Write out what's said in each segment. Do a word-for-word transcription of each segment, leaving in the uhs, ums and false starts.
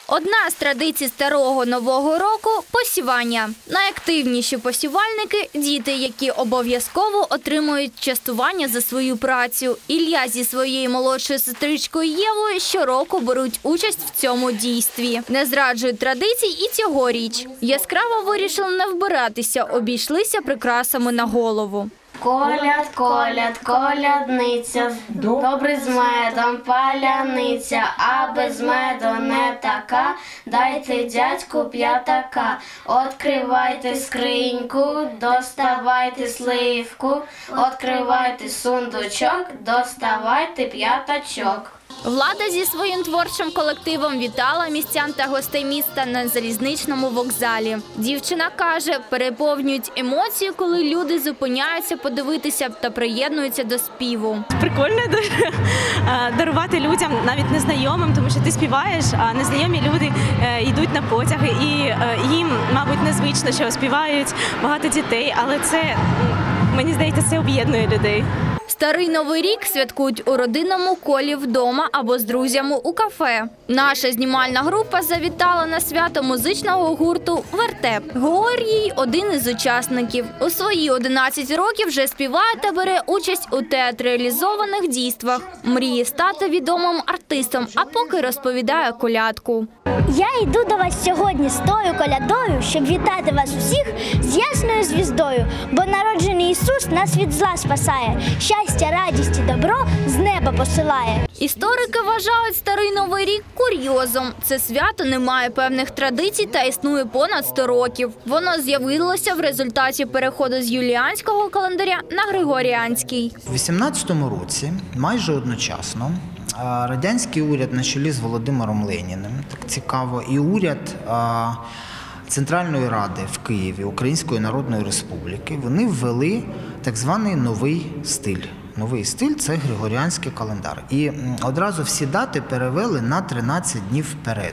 Одна з традицій старого Нового року – посівання. Найактивніші посівальники – діти, які обов'язково отримують частування за свою працю. Ілля зі своєю молодшою сестричкою Євою щороку беруть участь в цьому дійстві. Не зраджують традицій і цьогоріч. Яскраво вирішили не вбиратися, обійшлися прикрасами на голову. Коляд, коляд, колядниця, добрий з медом паляниця, а без меду не така, дайте дядьку п'ятака. Откривайте скриньку, доставайте сливку, откривайте сундучок, доставайте п'ятачок. Влада зі своїм творчим колективом вітала містян та гостей міста на залізничному вокзалі. Дівчина каже, переповнюють емоції, коли люди зупиняються подивитися та приєднуються до співу. Прикольно дуже дарувати людям, навіть незнайомим, тому що ти співаєш, а незнайомі люди йдуть на потяги. І їм, мабуть, незвично, що співають багато дітей, але це, мені здається, це об'єднує людей. Старий Новий рік святкують у родинному колі вдома або з друзями у кафе. Наша знімальна група завітала на свято музичного гурту «Вертеп». Георгій – один із учасників. У свої одинадцять років вже співає та бере участь у театралізованих дійствах. Мріє стати відомим артистом, а поки розповідає колядку. Я йду до вас сьогодні з тою колядою, щоб вітати вас усіх з ясною звіздою, бо народжений Ісус нас від зла спасає, щастя, радість і добро з неба посилає. Історики вважають Старий Новий рік курйозом. Це свято не має певних традицій та існує понад сто років. Воно з'явилося в результаті переходу з юліанського календаря на григоріанський. У вісімнадцятому році, майже одночасно, радянський уряд на чолі з Володимиром Леніним, так цікаво, і уряд Центральної Ради в Києві Української Народної Республіки, вони ввели так званий новий стиль. Новий стиль – це григоріанський календар. І одразу всі дати перевели на тринадцять днів вперед.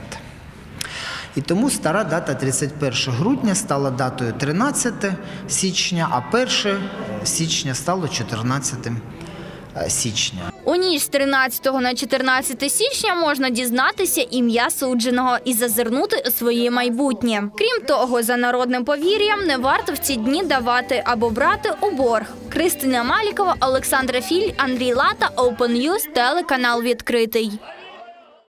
І тому стара дата тридцять першого грудня стала датою тринадцятого січня, а перше січня стало чотирнадцятого січня. У ніч з тринадцятого на чотирнадцяте січня можна дізнатися ім'я судженого і зазирнути у своє майбутнє. Крім того, за народним повір'ям, не варто в ці дні давати або брати у борг. Кристина Малікова, Олександра Філь, Андрій Лата, Open News, телеканал «Відкритий».